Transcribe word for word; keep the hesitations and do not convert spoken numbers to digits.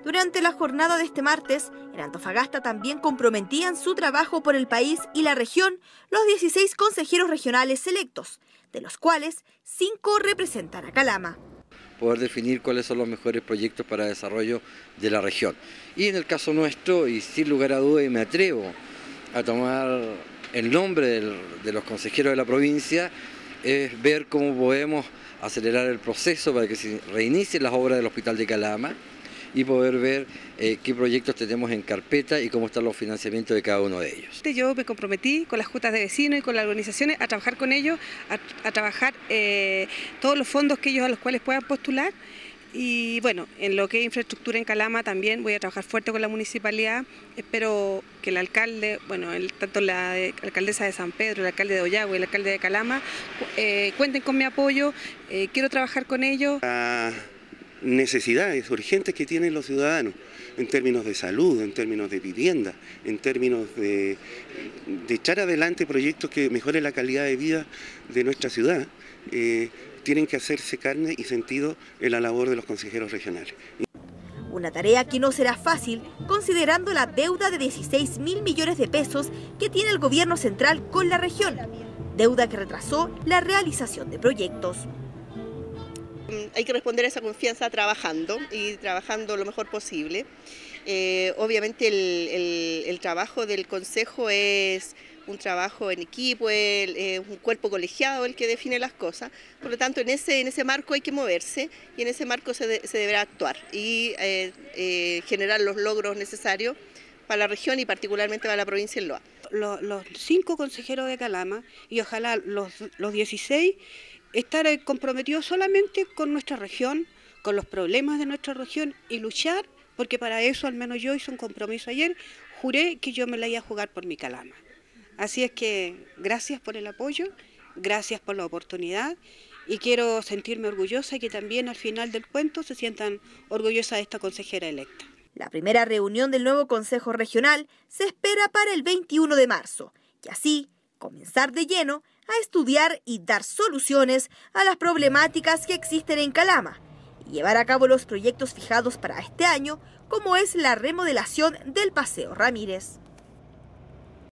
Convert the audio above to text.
Durante la jornada de este martes, en Antofagasta también comprometían su trabajo por el país y la región los dieciséis consejeros regionales electos, de los cuales cinco representan a Calama. Poder definir cuáles son los mejores proyectos para el desarrollo de la región. Y en el caso nuestro, y sin lugar a dudas, me atrevo a tomar el nombre del, de los consejeros de la provincia, es ver cómo podemos acelerar el proceso para que se reinicien las obras del Hospital de Calama y poder ver eh, qué proyectos tenemos en carpeta y cómo están los financiamientos de cada uno de ellos. Yo me comprometí con las juntas de vecinos y con las organizaciones a trabajar con ellos, a, a trabajar eh, todos los fondos que ellos a los cuales puedan postular. Y bueno, en lo que es infraestructura en Calama también voy a trabajar fuerte con la municipalidad. Espero que el alcalde, bueno, el, tanto la, de, la alcaldesa de San Pedro, el alcalde de Ollagüe y el alcalde de Calama eh, cuenten con mi apoyo. Eh, quiero trabajar con ellos. Necesidades urgentes que tienen los ciudadanos en términos de salud, en términos de vivienda, en términos de, de echar adelante proyectos que mejoren la calidad de vida de nuestra ciudad, eh, tienen que hacerse carne y sentido en la labor de los consejeros regionales. Una tarea que no será fácil considerando la deuda de dieciséis mil millones de pesos que tiene el gobierno central con la región, deuda que retrasó la realización de proyectos. Hay que responder a esa confianza trabajando y trabajando lo mejor posible. Eh, obviamente el, el, el trabajo del Consejo es un trabajo en equipo, es eh, un cuerpo colegiado el que define las cosas. Por lo tanto, en ese, en ese marco hay que moverse y en ese marco se, de, se deberá actuar y eh, eh, generar los logros necesarios para la región y particularmente para la provincia de Loa. Los, los cinco consejeros de Calama y ojalá los, los dieciséis estar comprometidos solamente con nuestra región, con los problemas de nuestra región y luchar, porque para eso al menos yo hice un compromiso ayer, juré que yo me la iba a jugar por mi Calama. Así es que gracias por el apoyo, gracias por la oportunidad y quiero sentirme orgullosa y que también al final del cuento se sientan orgullosas de esta consejera electa. La primera reunión del nuevo Consejo Regional se espera para el veintiuno de marzo y así comenzar de lleno a estudiar y dar soluciones a las problemáticas que existen en Calama y llevar a cabo los proyectos fijados para este año, como es la remodelación del Paseo Ramírez.